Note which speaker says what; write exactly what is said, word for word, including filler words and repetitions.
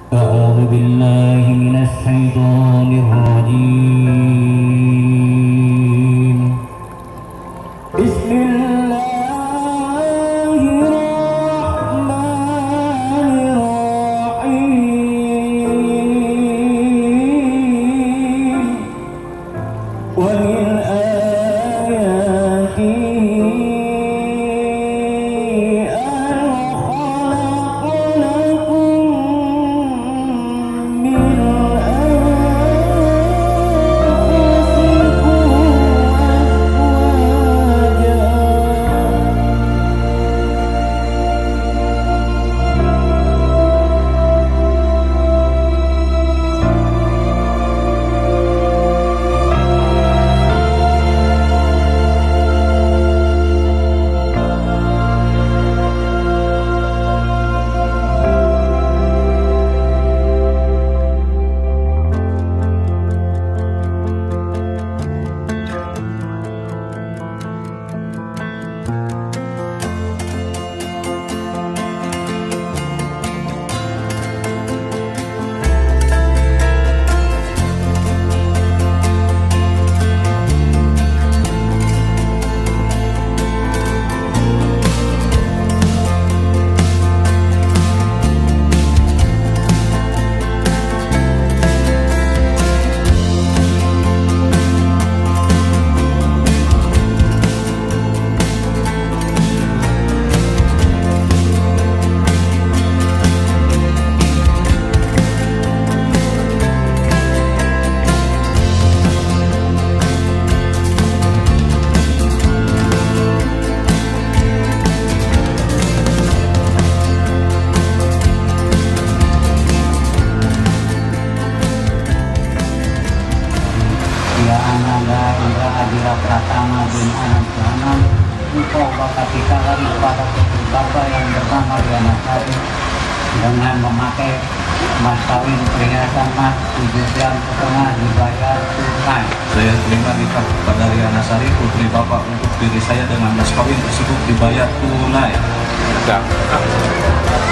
Speaker 1: أعوذ بالله من الشيطان الرجيم. بسم الله الرحمن الرحيم. ومن آياته Ya Ananda Indra Adila Pratama bin Anand engkau bakal kita lari pada putri Bapa yang bernama Riana Sari dengan memakai mas kawin perhiasan mas tujuh bulan setengah dibayar tunai.
Speaker 2: Saya terima nikah kepada Riana Sari putri Bapak untuk diri saya dengan mas kawin tersebut dibayar tunai.
Speaker 3: Enggak.